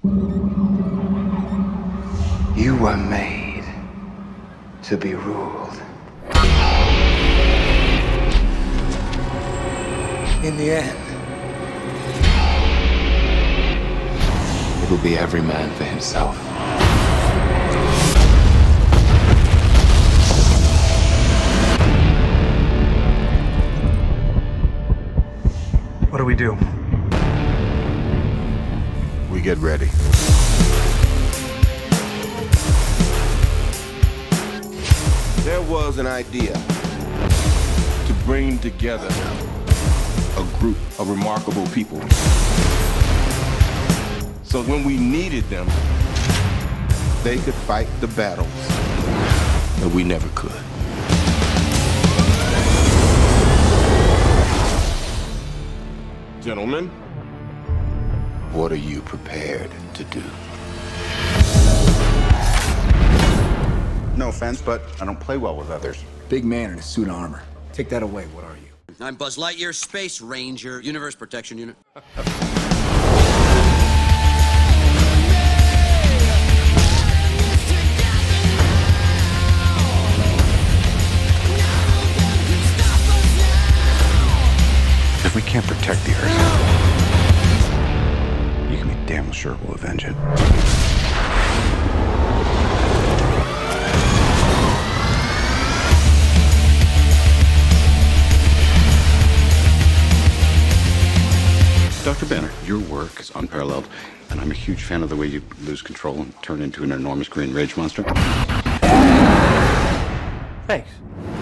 You were made to be ruled. In the end, it'll be every man for himself. What do we do? We get ready. There was an idea to bring together a group of remarkable people. So when we needed them, they could fight the battles that we never could. Gentlemen, what are you prepared to do? No offense, but I don't play well with others. Big man in a suit of armor. Take that away, what are you? I'm Buzz Lightyear, Space Ranger, Universe Protection Unit. If we can't protect the Earth, you can be damn sure we'll avenge it. Dr. Banner, your work is unparalleled, and I'm a huge fan of the way you lose control and turn into an enormous green rage monster. Thanks.